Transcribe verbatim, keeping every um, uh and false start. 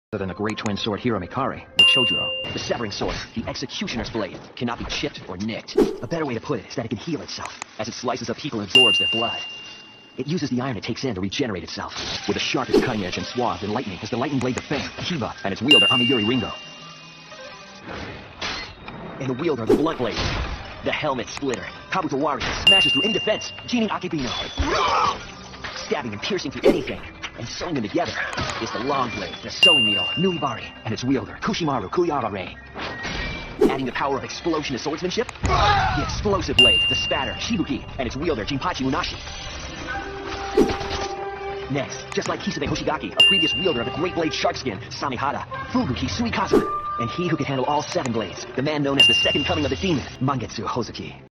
than the great twin sword Hiromikari, with Chojuro. The severing sword, the executioner's blade, cannot be chipped or nicked. A better way to put it is that it can heal itself, as it slices up people and absorbs their blood. It uses the iron it takes in to regenerate itself, with a sharp as cutting edge and suave and lightning as the lightning blade of fame, Kiba, and its wielder Amiyuri Ringo. And the wielder of the blunt blade, the helmet splitter, Kabutawari, smashes through in defense, Jinin Akebino. Stabbing and piercing through anything, and sewing them together, is the long blade, the sewing needle, Nuibari, and its wielder, Kushimaru Kuyarare. Adding the power of explosion to swordsmanship, the explosive blade, the spatter, Shibuki, and its wielder, Jinpachi Munashi. Next, just like Kisame Hoshigaki, a previous wielder of the great blade Sharkskin, Samihara, Fubuki Suikazu, and he who can handle all seven blades, the man known as the second coming of the demon, Mangetsu Hozuki.